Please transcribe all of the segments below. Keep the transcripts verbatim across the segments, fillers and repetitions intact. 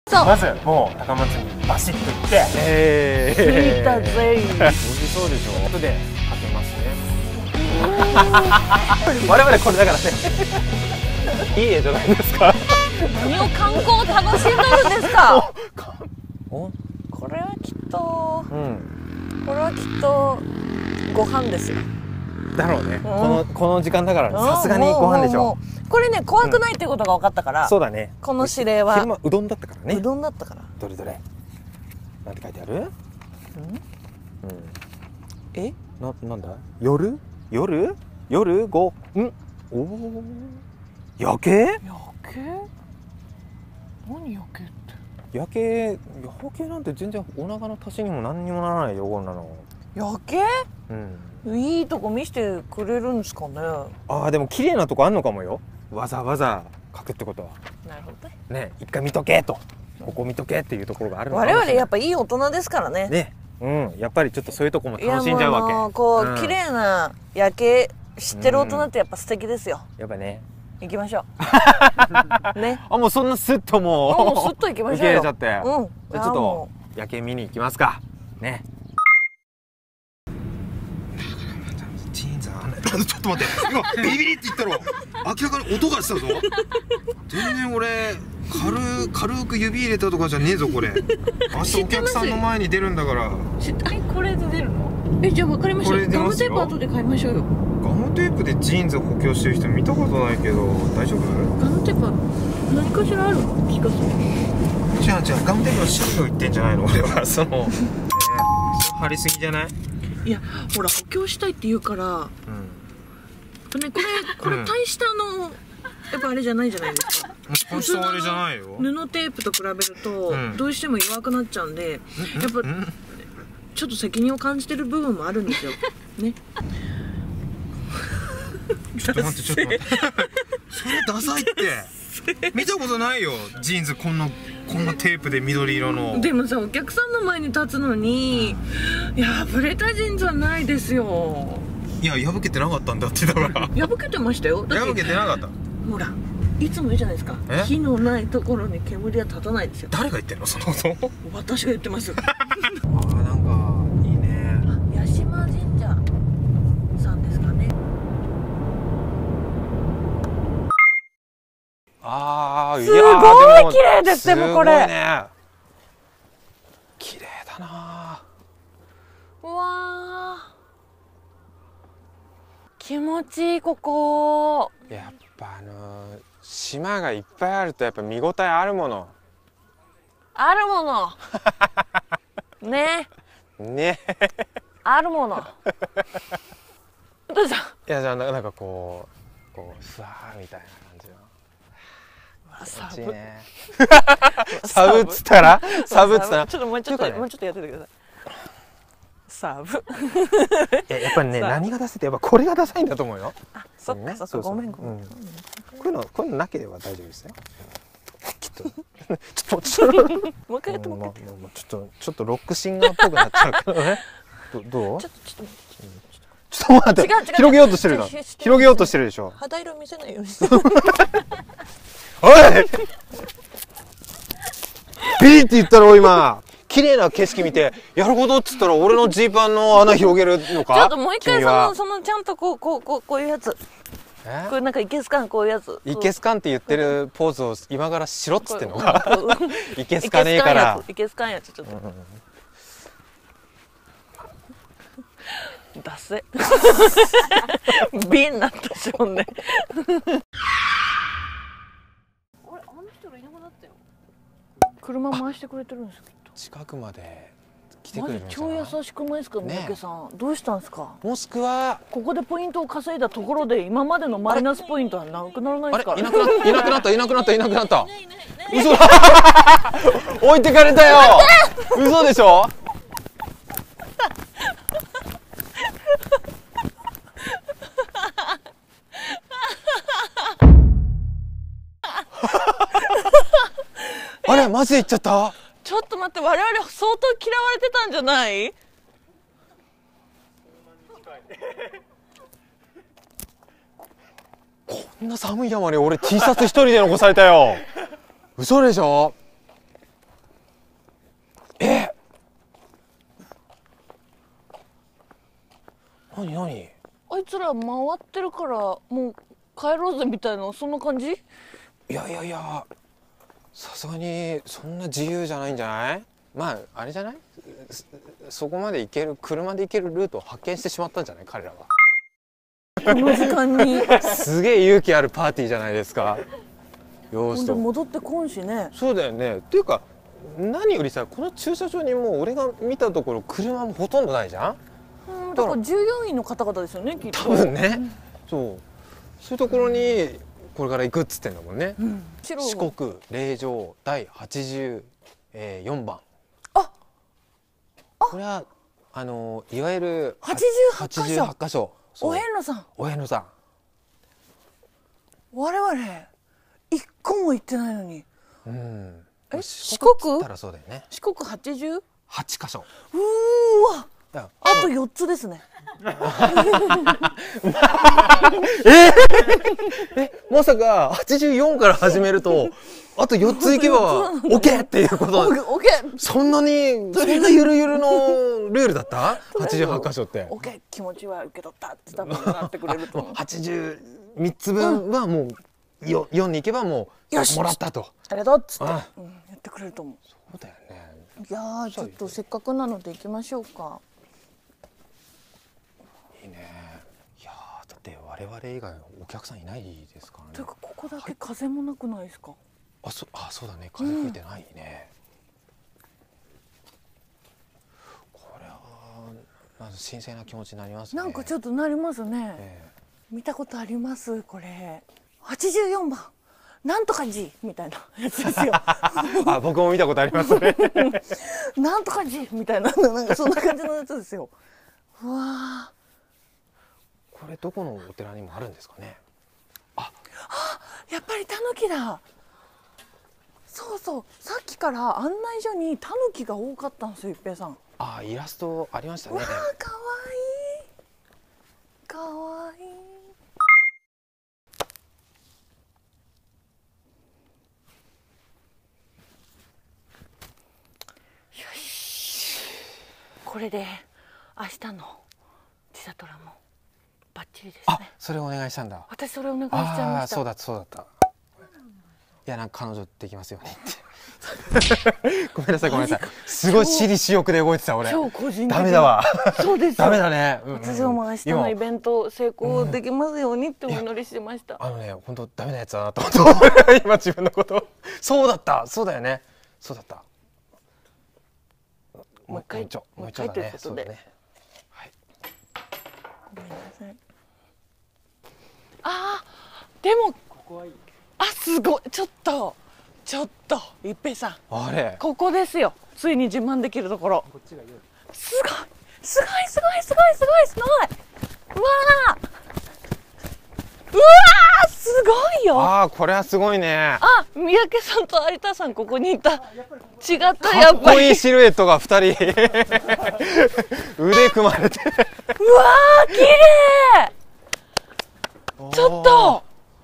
そうまずもう高松にバシッと行って、えー、着いたぜ。 美味しそうでしょ。後でかけますね。我々これだからね。いい絵じゃないですか。 何を観光を楽しんどるんですか。これはきっと、うん、これはきっとご飯ですよ。 だろうね。うん、このこの時間だからさすがにご飯でしょ。 これね怖くないっていうことが分かったから。 うん、そうだね。 この指令は。 昼間うどんだったからね。 うどんだったから。 どれどれ。なんて書いてある？うん。うん。え？ななんだ？夜？夜？夜ごん？おお。夜景？夜景？何夜景って？夜景夜景なんて全然お腹の足しにも何にもならないよこんなの。 夜景？うん。いいとこ見せてくれるんですかね。 ああでも綺麗なとこあんのかもよ。わざわざ書くってことは。 なるほどね。ね一回見とけと。ここ見とけっていうところがあるのかもしれない。 我々やっぱいい大人ですからね。 ね。うん、やっぱりちょっとそういうとこも楽しんじゃうわけ。 こう綺麗な夜景知ってる大人ってやっぱ素敵ですよ。 やっぱね。 行きましょう。ね。 あもうそんなスッともう。 もうスッと行きましょうよ。 受け入れちゃって。うん。じゃあちょっと夜景見に行きますか。ね。ジーンズあんない。ちょっと待って。今ビリビリって言ったろ。明らかに音がしたぞ。全然俺軽軽く指入れたとかじゃねえぞこれ。明日お客さんの前に出るんだから。 知ってえこれで出るの？えじゃあ分かりました。ガムテープ後で買いましょうよ。 ガムテープでジーンズ補強してる人見たことないけど大丈夫？ ガムテープは何かしらあるの？聞かせて。 違う違うガムテープの種類を言ってんじゃないの俺は。その、えー、貼りすぎじゃない？いやほら補強したいって言うから、うん、ねこれこれ大したの、うん、やっぱあれじゃないじゃないですか。 大したあれじゃないよ。 布テープと比べると、うん、どうしても弱くなっちゃうんで、やっぱ、うん、ちょっと責任を感じてる部分もあるんですよ。ね。 ちょっと待ってちょっと待って。それダサいって。見たことないよジーンズこんなこんなテープで緑色の。 でもさお客さんの前に立つのに破れたジーンズはないですよ。 いや破けてなかったんだってだから。 破けてましたよ。 破けてなかった。 ほらいつも言うじゃないですか。火のないところに煙は立たないですよ。 誰が言ってんのそのこと？ 私が言ってます。 あーなんかいいね。 八島神社さんですかね。 ああ、 すごい綺麗です。でもこれ綺麗だな。 うわ気持ちいいここ。 やっぱあのー、島がいっぱいあるとやっぱ見応えあるもの。 あるもの。ね。 ね。 あるもの。どうした？いやじゃあなんかこうこうスワーみたいな感じの。 サブね。サブっつったらサブっつったらちょっともうちょっともうちょっとやっててください。サブ。 やっぱりね何が出せてやっぱこれがダサいんだと思うよ。 あ、そっかそっかごめんごめん。こういうのこういうのなければ大丈夫ですよ。きっとちょっとちょっともう一回やってもらって。 ちょっとちょっとロックシンガーっぽくなっちゃうけどね。どう？ ちょっとちょっとちょっと待って広げようとしてるな。広げようとしてるでしょ。 肌色見せないように。 おいビリって言ったろ今。綺麗な景色見てやるほどっつったら俺のジーパンの穴広げるのか。 ちょっともう一回そのそのちゃんとこうこうこうこういうやつ。 えこれなんかいけすかんこういうやつ。 いけすかんって言ってるポーズを今からしろっつってんのか。いけすかねえから。 いけすかんやつちょっと。ダセ。瓶なったしょんね。車回してくれてるんですよきっと。 近くまで来てくれるんですか。超優しくないですか三宅さん。どうしたんですか。 モスクワここでポイントを稼いだところで今までのマイナスポイントはなくならないですか。 いなくなったいなくなったいなくなったいなくなった。嘘だ。置いてかれたよ。嘘でしょ。あれマジで言っちゃった。 ちょっと待って我々相当嫌われてたんじゃない？ こんな寒い山に俺 T シャツ一人で残されたよ。嘘でしょ。 何何？ あいつら回ってるからもう帰ろうぜみたいな、そんな感じ？ いやいやいや、さすがにそんな自由じゃないんじゃない？まああれじゃない？ そ, そこまで行ける、車で行けるルートを発見してしまったんじゃない彼らは。 この時間にすげえ勇気あるパーティーじゃないですか。よーしと戻ってこんしね。 そうだよね。っていうか何よりさ、この駐車場にもう俺が見たところ車もほとんどないじゃん。 うん、だから従業員の方々ですよね、きっと。 多分ね、うん、そうそういうところにこれから行くっつってんだもんね、うん、四国霊場だいはちじゅうよんばん。あこれはあのいわゆるはちじゅうはちかしょ。 お遍路さん。 お遍路さん。 我々一個も行ってないのに。 うん。 え、四国？ ったらそうだよね。 四国はちじゅうはちかしょ。 うーわ。あとよっつですね。 ええ、まさかはちじゅうよんから始めるとあとよっついけば OK っていうこと。そんなにそんなゆるゆるのルールだった？はちじゅうはちかしょって。 OK、気持ちは受け取ったって多分なってくれると思う。 はちじゅうみっつぶんはもうよんに行けばもうもらったと。 ありがとうっつってやってくれると思う。 そうだよね。 いやー、ちょっとせっかくなので行きましょうか。 いいね。いやだって我々以外お客さんいないですからね。 てかここだけ風もなくないですか？ あ、そ、あ、そうだね。風吹いてないね。うん、これはまず新鮮な気持ちになりますね。 なんかちょっとなりますね。えー、見たことありますこれ。はちじゅうよんばん。なんとかじみたいなやつですよ。 あ、僕も見たことありますね。 なんとかじみたいな、なんかそんな感じのやつですよ。うわー。 これどこのお寺にもあるんですかね。あ、 あ、やっぱりタヌキだ。そうそう、さっきから案内所にタヌキが多かったんですよ、一平さん。 あ、イラストありましたね。 わあ、かわいい。かわいい。これで明日のチサトラもバッチリですね。 あ、それお願いしたんだ。 私それお願いしちゃいました。 あ、そうだそうだった。いや、なんか彼女できますよねって。ごめんなさいごめんなさい。すごい私利私欲で動いてた俺。 超個人的。 ダメだわ。 そうです。 ダメだね。 私はもう明日のイベント成功できますようにってお祈りしてました。 あのね、本当ダメなやつだなと思って。今自分のこと。そうだった。そうだよね。そうだった。 もう一回、 もう一回ということで。はい。 ごめんなさい。ああ、でも、あ、すごい、ちょっと、ちょっと、一平さん。 あれ。 ここですよ。ついに自慢できるところ。すごい、すごい、すごい、すごい、すごい、すごい。うわあ。うわあ、すごいよ。 ああ、これはすごいね。 あ、三宅さんと有田さんここにいた。違った、やっぱり。 かっこいいシルエットが二人。腕組まれて。 うわあ、綺麗。ちょっと。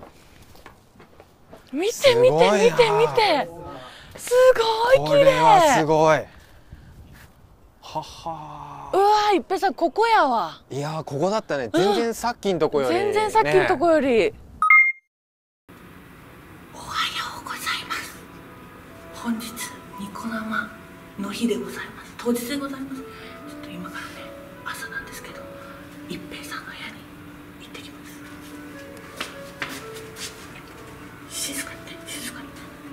見て見て見て見て。すごい綺麗。 これはすごい。はは。 うわー、一平さんここやわ。 いやー、ここだったね。全然さっきのとこより、 ね、全然さっきのとこより。おはようございます。本日ニコ生の日でございます。当日でございます。ちょっと今からね、朝なんですけど、一平さんの部屋に行ってきます。静かにね、静かに。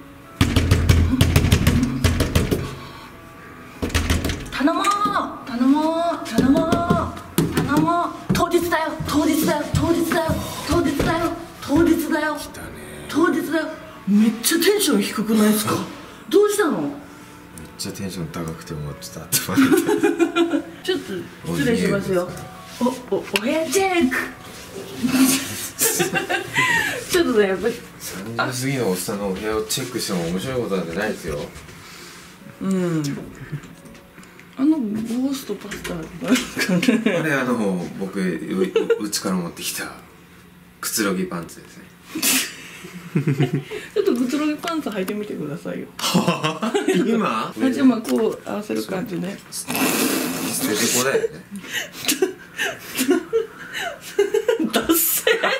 頼もう頼もう頼もう頼もう。当日だよ当日だよ当日だよ当日だよ当日だよ当日だよ。めっちゃテンション低くないですか？どうしたの？ めっちゃテンション高くてもちょっと頭痛い。 ちょっと失礼しますよ。おおお部屋チェック。ちょっとね、やっぱりさんじ過ぎのおっさんのお部屋をチェックしても面白いことなんてないですよ。 うん。あのゴーストパスタなんかね。 あれ、あの僕うちから持ってきたくつろぎパンツですね。 ちょっとくつろぎパンツ履いてみてくださいよ。 今？ あ、じゃあまあこう合わせる感じね。 捨ててこだよね。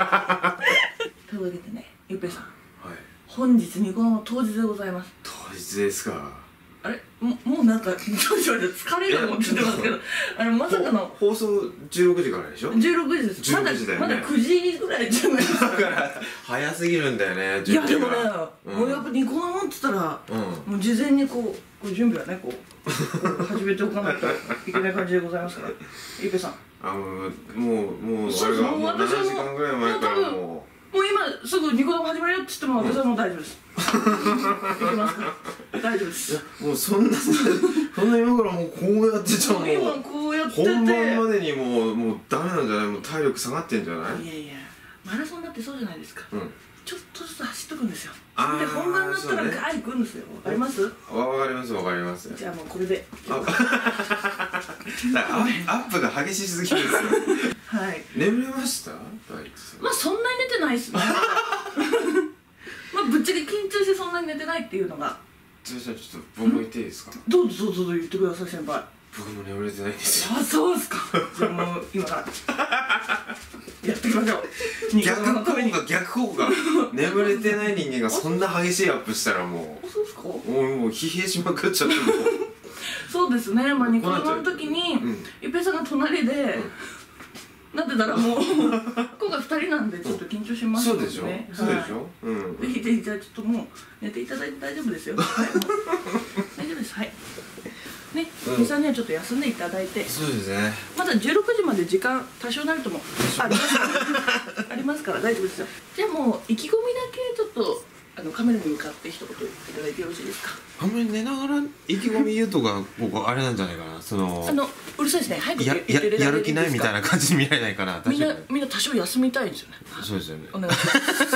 というわけでね、ゆっぺいさん、 はい、 本日ニコ生当日でございます。 当日ですか。 あれももうなんかちょっと待って疲れがもってますけど、あのまさかの放送じゅうろくじからでしょ。 じゅうろくじです。 じゅうろくじだよね。 まだまだくじぐらいじゃないですか。 だから早すぎるんだよね。 いやでもね、 うん、 もうやっぱニコ生って言ったら、うん、もう事前にこうこう準備はねこうこう始めておかないといけない感じでございますから。ゆっぺいさん。 あもうもうもうあそうれがもうななじ私はもうかんぐらい前からもう。 もう今すぐニコ生始まるよって言っても私はもう大丈夫です。いきますから大丈夫です。 もうそんなそんな今からもうこうやってちゃもう今こうやってて本番までにもうもうダメなんじゃない？もう体力下がってんじゃない？ いやいやマラソンだってそうじゃないですか。 うん。 ちょっとずつ走っとくんですよ。 あーで本番になったらガー行くんですよ。わかります？ わかりますわかります。 じゃあもうこれで。 あだからアップが激しすぎるんですよ。 はい。 眠れました？大地さん。 まあそんなに寝てないですね。まあぶっちゃけ緊張してそんなに寝てないっていうのが。 じゃあじゃあちょっと僕も言っていいですか？ どうぞどうぞ言ってください先輩。 僕も眠れてないんですよ。 あ、そうですか。じゃあもう今からやっていきましょう。 逆効果逆効果。眠れてない人間がそんな激しいアップしたらもう。 そうですか？ もうもう疲弊しまくっちゃってもう。 そうですね。まあニコ生の時にゆっぺいさんが隣でなってたらもう今回ふたりなんでちょっと緊張しますよね。 そうでしょ。そうでしょ。うん。 ぜひぜひじゃあちょっともう寝ていただいて大丈夫ですよ。はい、大丈夫です。はい。ね、みさんにはちょっと休んでいただいて。 そうですね。 まだじゅうろくじまで時間多少なるともありますありますから大丈夫ですよ。じゃあもう意気込みだけちょっとあのカメラに向かって一言いただいてよろしいですか。 あんまり寝ながら意気込み言うとか僕あれなんじゃないかな。そのあのうるさいですね。早くや言っていただいていいですか。 やる気ないみたいな感じに見られないかな。 みんなみんな多少休みたいんですよね。 そうですよね。 お願いします。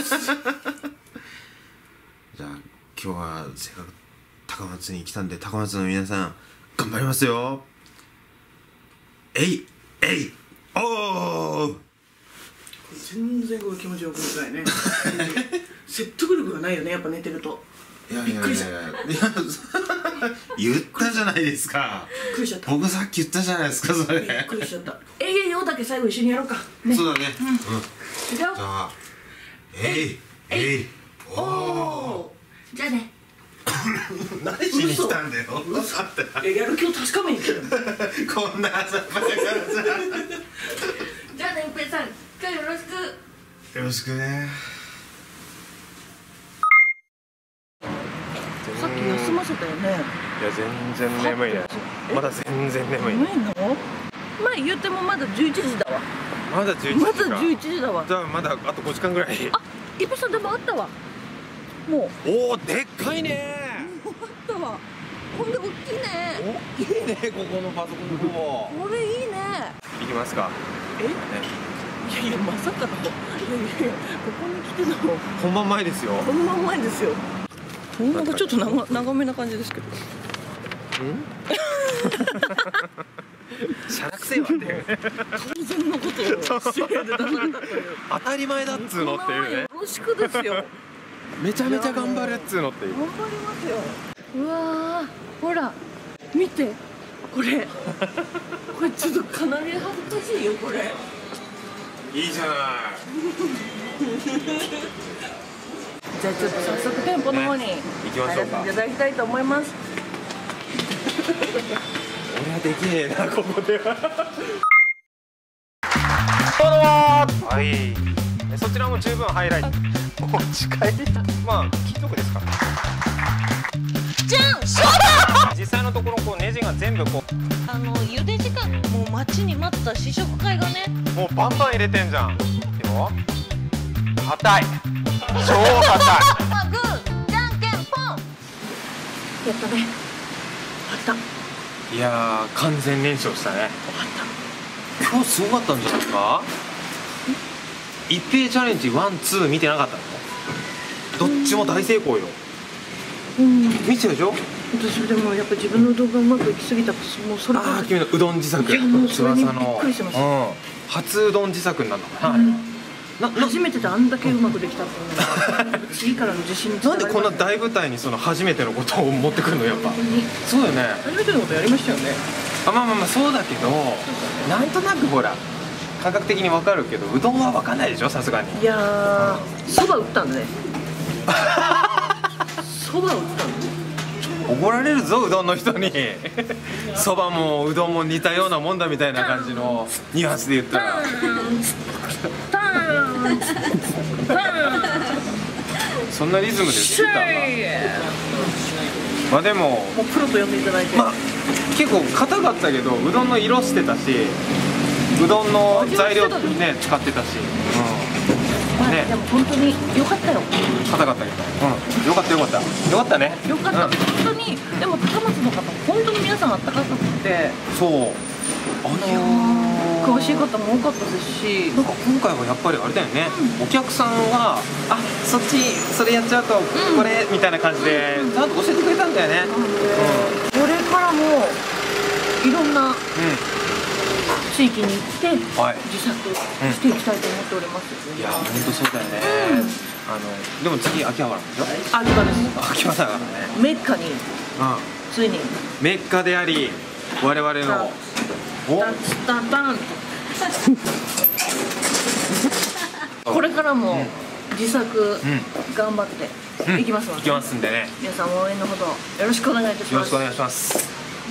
じゃあ今日はせっかく高松に来たんで高松の皆さん頑張りますよ。えいえいおー。 全然これ気持ちよくないね。説得力がないよねやっぱ寝てると。 いやいやいやいや言ったじゃないですか。 びっくりしちゃった。 僕さっき言ったじゃないですかそれ。 びっくりしちゃった。えいえいおだけ最後一緒にやろうか。ね。 そうだね。うん。 うん。じゃじゃあえいえいおお。じゃあね。 何しに来たんだよ。 いややる気を確かめに来たよ。 こんな朝っぱらからさ。 じゃあねゆっぺいさん今日よろしく。 よろしくね。 さっき休ませたよね。 いや全然眠いね。まだ全然眠い。 眠いの？まあ言ってもまだじゅういちじだわ。 まだじゅういちじか。 まだじゅういちじだわ。 じゃあまだあとごじかんぐらい。 あ、ゆっぺいさんでもあったわ。もう。 おおでっかいね。 あったわ。ほんで大きいね。 大きいねここのパソコンの方も。 これいいね。 行きますか。 え？いやいやまさかの。いやいやいやここに来ての。 本番前ですよ。 本番前ですよ。なんかちょっと長長めな感じですけど。 しゃらくせえわっていう。 当然のことを教えて出されたという。 当たり前だっつうのっていうね。 よろしくですよ。 めちゃめちゃ頑張るっつうのっていう。 頑張りますよ。うわー、ほら、見て、これ。これちょっとかなり恥ずかしいよ、これ。 いいじゃない。 じゃあちょっと早速店舗の方に行きましょうか。 入らせていただきたいと思います。 俺はできねえなここでは。どうもはい。そちらも十分ハイライト。持ち帰りまあ金属ですからじゃん、そうだ。 実際のところこうネジが全部こうあの茹で時間もう待ちに待った試食会がね。 もうバンバン入れてんじゃん。でも硬い超硬い。 あ、グー、じゃんけんポン。やったね。終わった。 いやー完全燃焼したね。 終わった。 今日すごかったんじゃないですか。一平チャレンジワンツー見てなかったの？どっちも大成功よ。 うん。 見てたでしょ。 私でもやっぱ自分の動画うまくいきすぎたからもうそれああ君のうどん自作。 いやもうそれにびっ翼のくりしてますうん、初うどん自作になるのかな、あれは。なな初めてであんだけうまくできたっていうのが次からの自信につななんがります。 でこんな大舞台にその初めてのことを持ってくるのやっぱ。そうよね。 初めてのことやりましたよね。 あまあまあまあそうだけど、なんとなくほら感覚的に分かるけど、うどんは分かんないでしょ、さすがに。 いやー、そば打ったんだね。そば打ったんだ。 怒られるぞ、うどんの人に。そばもうどんも似たようなもんだみたいな感じのニュアンスで言ったら。そんなリズムで言ってた。まあでももうプロと呼んでいただいて、 まあ結構硬かったけど、うどんの色してたし、うどんの材料ね使ってたし、うん、ね、 でも本当に良かったよ。 硬かったけど、うん、よかったよかったよかったね。 良かった、 うん、 本当に。でも高松の方本当に皆さんあったかくて、 そう、あのー詳しい方も多かったですし、 なんか今回はやっぱりあれだよね、うん、お客さんはあ、そっちそれやっちゃうとこれ、うん、みたいな感じでちゃんと教えてくれたんだよね。うん、 これからもいろんな地域に行って、うん、自作していきたいと思っております。 うん、いや本当そうだよね。うん、あのでも次秋葉原でしょ。 秋葉です。 秋葉だからね。 メッカに、うん、ついにメッカであり我々のおタンタンこれからも自作頑張っていきますので、 いきますんでね、 皆さん応援のほどよろしくお願いいたします。 よろしくお願いします。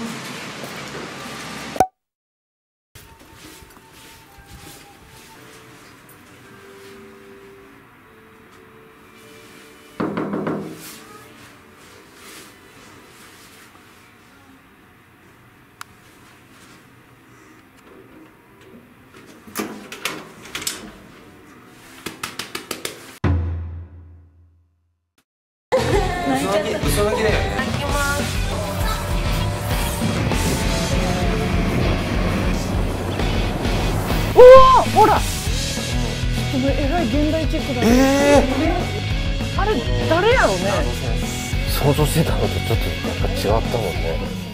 嘘泣き、嘘泣きだよね。 泣きます。おお、ほら。すごいえらい現代チックだね。えー、あれ誰やろうね。 想像してたのとちょっとやっぱ違ったもんね。